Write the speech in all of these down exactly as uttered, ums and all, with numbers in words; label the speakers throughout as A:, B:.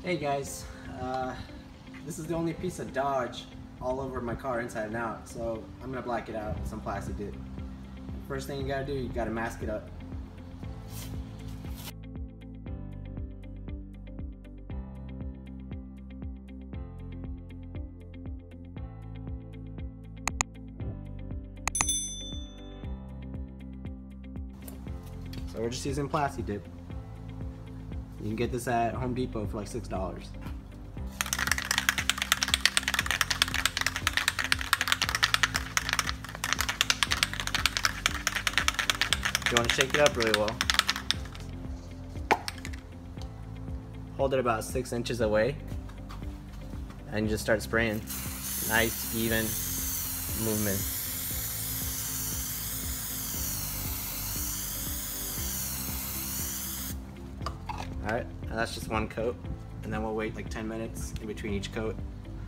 A: Hey guys, uh, this is the only piece of Dodge all over my car inside and out, so I'm gonna black it out with some plastic dip. First thing you gotta do, you gotta mask it up. So we're just using plastic dip. You can get this at Home Depot for like six dollars. You want to shake it up really well. Hold it about six inches away and just start spraying. Nice, even movement. Alright, and that's just one coat, and then we'll wait like ten minutes in between each coat.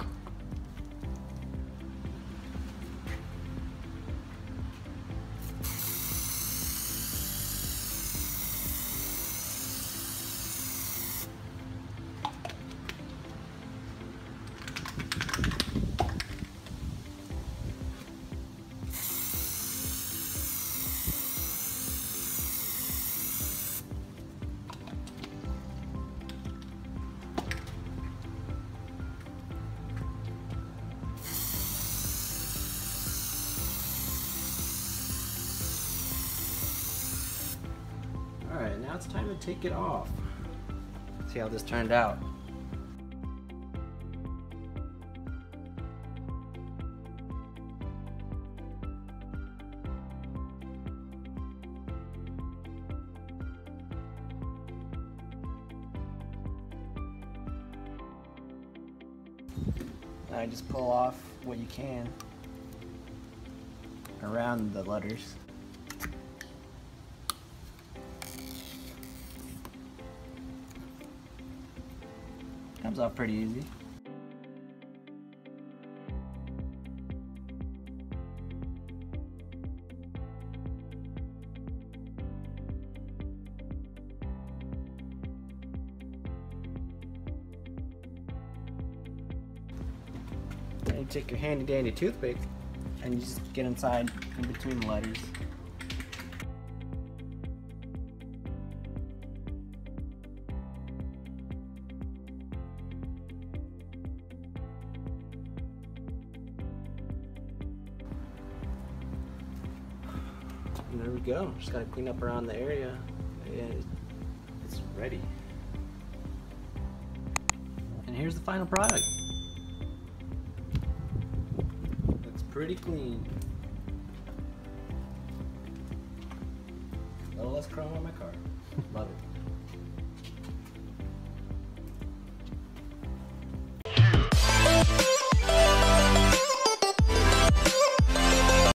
A: Alright, now it's time to take it off. See how this turned out. Now just pull off what you can around the letters. Comes off pretty easy. Then you take your handy dandy toothpick and you just get inside in between the letters. And there we go. Just gotta clean up around the area and it's ready. And here's the final product. Looks pretty clean. A little less chrome on my car. Love it.